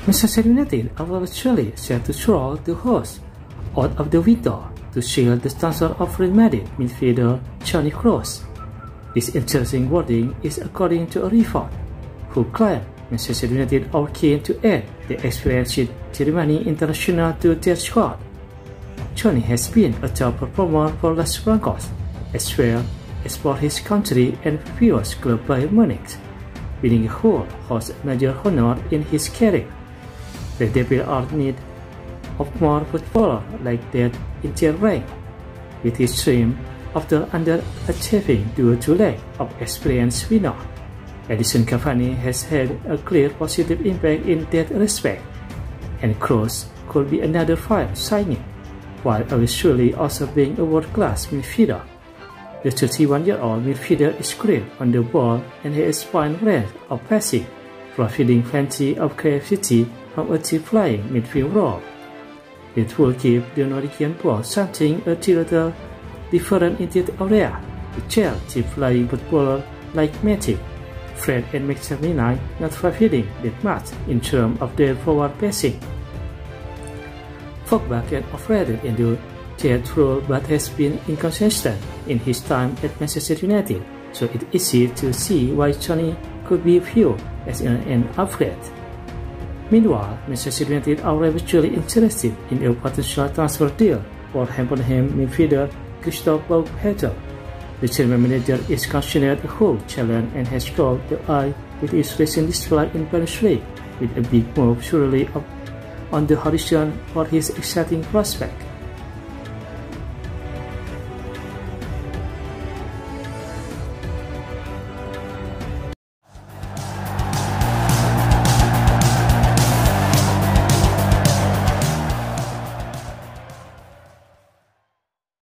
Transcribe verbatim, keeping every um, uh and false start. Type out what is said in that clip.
Manchester United are eventually set to throw the host out of the window to shield the transfer of Real Madrid midfielder Toni Kroos. This interesting wording is according to a report who claimed Manchester United are keen to add the experienced Germany international to their squad. Toni has been a top performer for Los Blancos, as well as for his country and previous club Bayern Munich, winning a whole host of major honor in his career. The Devils are in need of more footballers like that in their rank, with his dream after underachieving due to lack of experienced winner. Edinson Cavani has had a clear positive impact in that respect, and Kroos could be another fine signing, while eventually also being a world-class midfielder. The thirty-one-year-old midfielder is great on the ball and has fine range of passing, providing plenty of creativity from a deep-lying midfield role. It will give the Norwegian ball something a little different in that area, to chair deep-lying footballers like Matip, Fred and McTominay not fulfilling that much in terms of their forward passing. Pogba can operated into that role but has been inconsistent in his time at Manchester United, so it's easy to see why Toni could be viewed as an, an upgrade. Meanwhile, Manchester United are eventually interested in a potential transfer deal for Hoffenheim midfielder Christoph Baumgartner. The German manager is considered a whole challenge and has caught the eye with his recent display in Premier League, with a big move surely up on the horizon for his exciting prospect.